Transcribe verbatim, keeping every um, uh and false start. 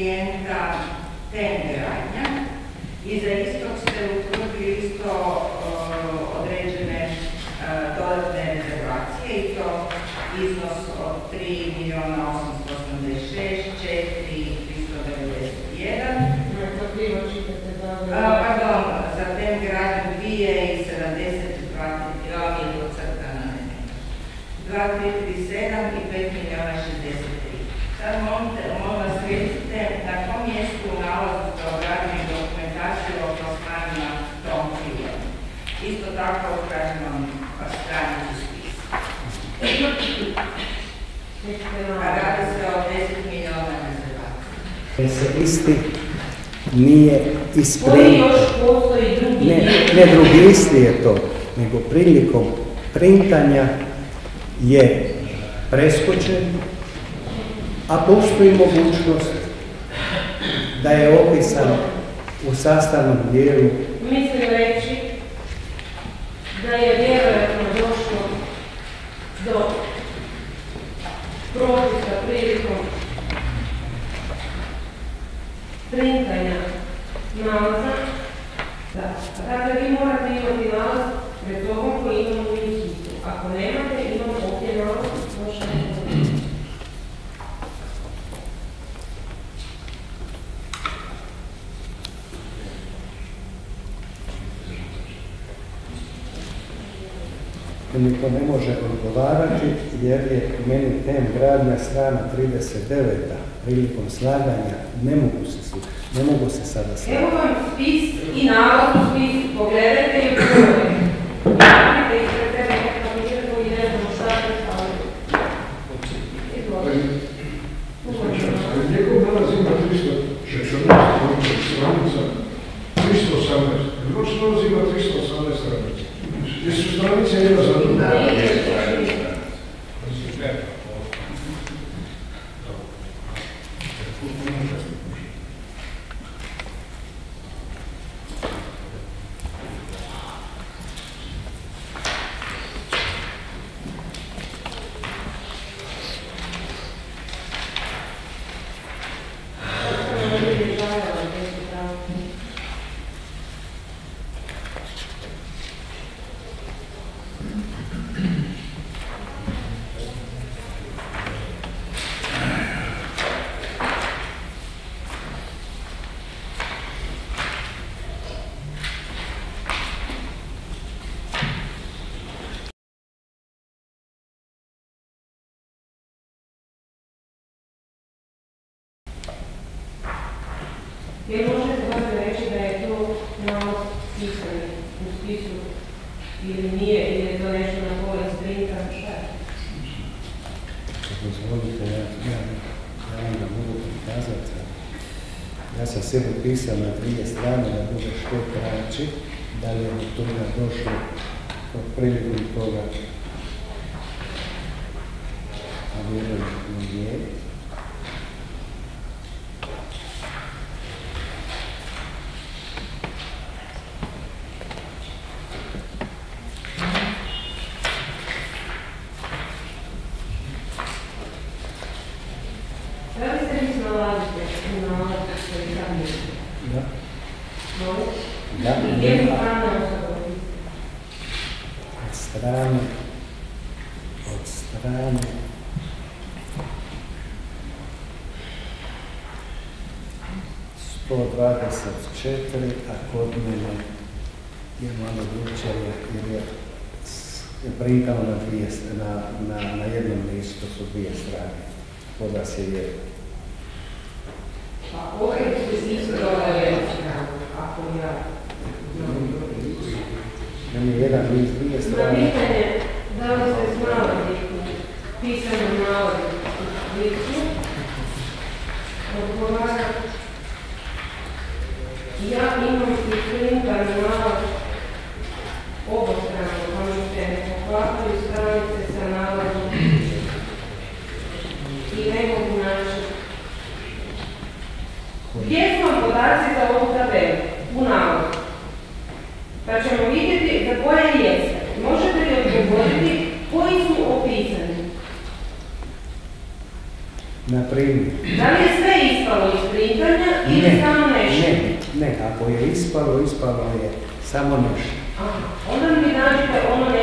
klijenta Ten gradnja i za istog ste utvrdili isto određene dodatne rezervacije i to iznos od tri milijuna osamsto osamdeset šest tisuća četiristo devedeset jedan. Pardon, za Ten gradnju dvije i sedamdeset dva je docrtana dva tri tri sedam i pet milijuna šezdeset tri. Sad molim vas recite na kom mjestu u nalazu ste obradili dokumentaciju o plasmanima tom filmu. Isto tako kažem vam stranicu spisa. A radi se o deset milijuna rezervacija. Se isti nije isprintao. Koji još postoji drugi? Ne, ne drugi isti je to, nego prilikom printanja je preskočen, a postoji mogućnost da je opisan u sastavnom dijelu. Mislim reći da je vjerojatno došlo do propusta prilikom printanja nalaza. Da. Dakle, vi morate imati nalaz pred sobom koji imamo u istu. Ako nemate, imamo ovdje nalaz, možete ne. Niko ne može odgovarati jer je meni Ten gradnja strana trideset devet. Prilikom slaganja ne mogu se, ne mogu se sada slagati. Evo vam spis i nalaz u spisu. Pogledajte i pogledajte. Pogledajte i pre tebe nekako mirno i ne znamo šta je stavljeno. Njegov nalaz ima tristo šesnaest stranica, tristo osamnaest. Vaš nalaz ima tristo osamnaest stranica. Jesu stranice jedna za druga? Jer možete dakle reći da je to nalaz pisan u spisu ili nije, ili je to nešto na korist printa, šta je? Dozvolite, ja, ja, ja vam da mogu prikazati. Ja sam sebi pisao na dvije strane da bude što kraći, da li je do toga došlo od priliku toga. A vjerujem je. Da li se vi snalazite u nalazu koji sam je? Da. Molim? Da. I gdje su pravna osoba? Od strane, od strane, sto dvadeset četiri, a kod mene je malo drugčije jer je printano na, dvije, na, na, na jednom listu su dvije strane. Kod vas je jedno. Pa ovaj se isto dola jedna strana, ako ja... Meni je jedan list dvije Na strane. pitanje da li se snalazi u pisanom nalazu u listu, odgovara ja imam i printan nalaz obostrano, ono što ne poklapaju stranice sa nalazom i ne mogu naći. Gdje su vam podaci za ovu tabelu? U nalazu. Pa ćemo vidjeti za koje jeste. Možete li odgovoriti koji su opisani? Na primjer. Da li je sve ispalo iz printanja ili Ne, samo nešto? ne, ne, ako je ispalo, ispalo je samo nešto. Aha, onda mi nađete ono